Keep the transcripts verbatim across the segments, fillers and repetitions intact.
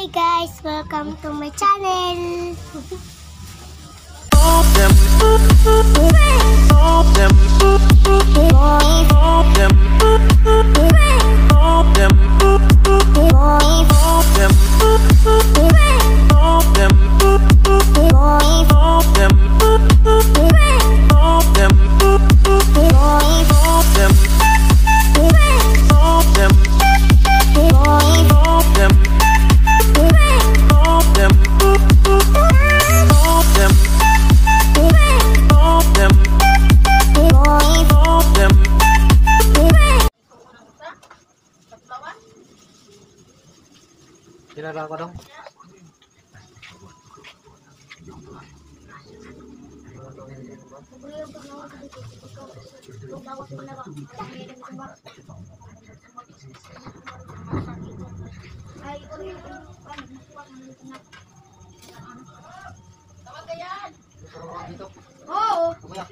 Hi guys, welcome to my channel. Kilala ko dong. Oo.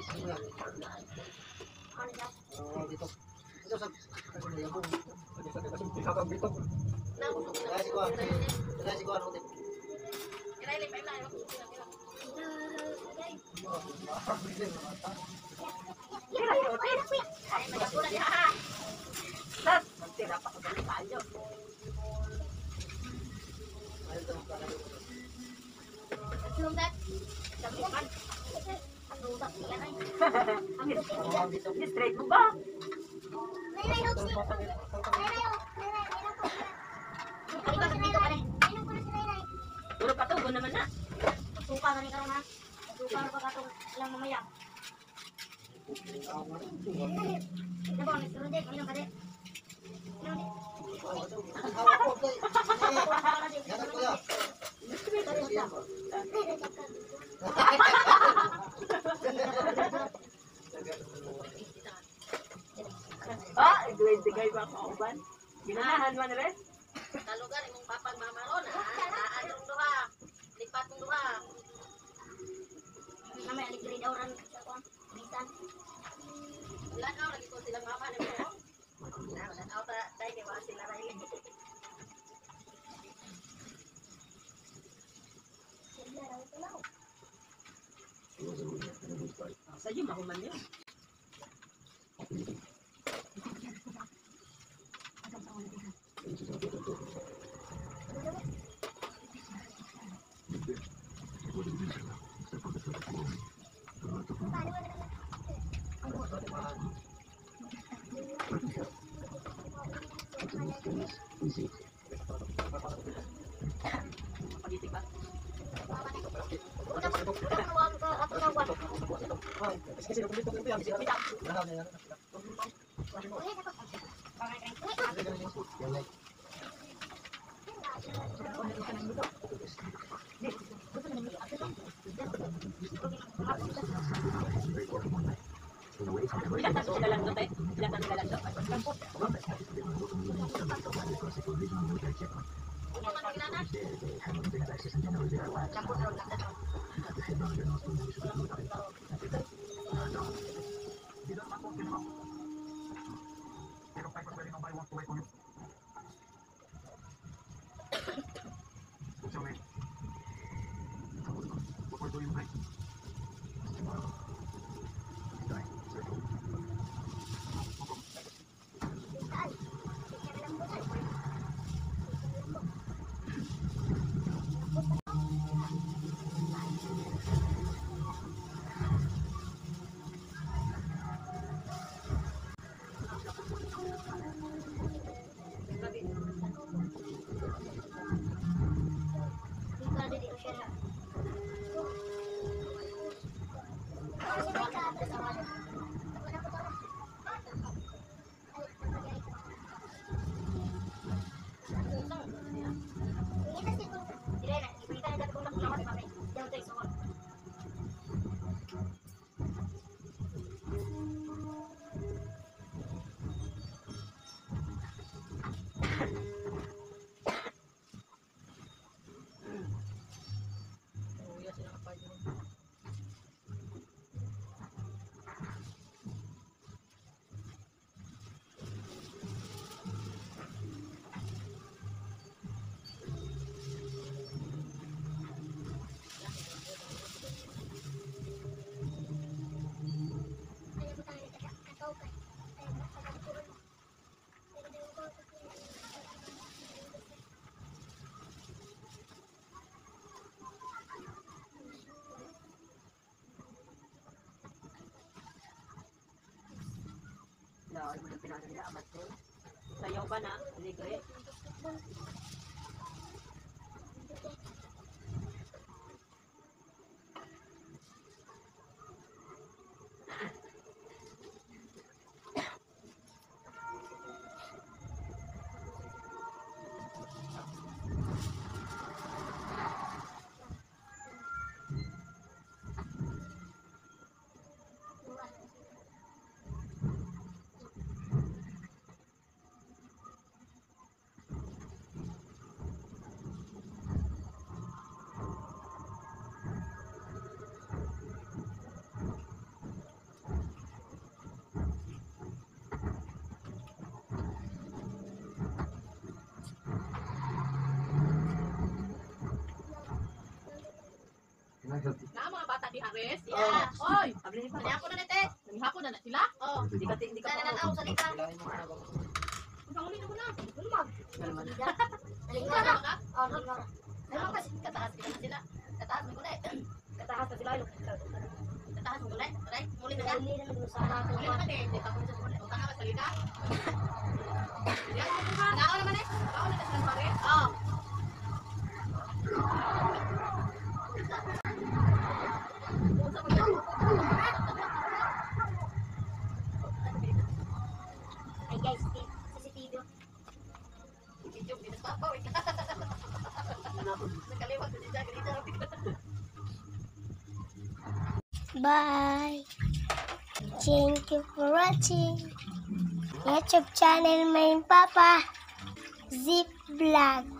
Straight mo ba? Puro patubo naman na. Suka na rin ka na. Suka na pagkatong lang mamaya. Diba, Mister Rodek, minum ka de. Minum de. Ah, igway-digay ba ako uban? Ginahan man rin? Talugan imong papag mamaron ha. Aadong duha. Lipat mong duha. Namanya aligri daw ran sa kuan. Bisan. Wala na lagi ko silang mama ni mo. Na wala na ta dai kay wa sila ray. Sa iyo mahuman yun. Pagitik ba? Ilan taso sila lang doon, eh? Ilan taso sila lang doon? mo ng pinasa nila, amat ko. Sayaw ba na? Ligay. Na mga bata di Hares. Oh. Yeah. Oy, Abli pa. kanya ko na nete. Nangihapon na na sila. Oh. Di ka di ka pa. Nananaw sa lika. Panguli na mo na. Lumag. Kalman. Nalingwa na. Oh, nalingwa na. Ano kasi kataas sila na sila. Kataas mo kulay. Kataas na sila. Kataas mo kulay. Right? Muli na ka. Hindi na nagulong sa akin. Muli na ka din. Di pa ko sa kulay. O tanga ka salita. Yan. Nao naman eh. Nao na sila pare. Oh. Ay guys, C C T V. Video pinapapaw. Nakaliwat ko siya ganito. Bye. Thank you for watching. YouTube channel main Papa Zip Vlog.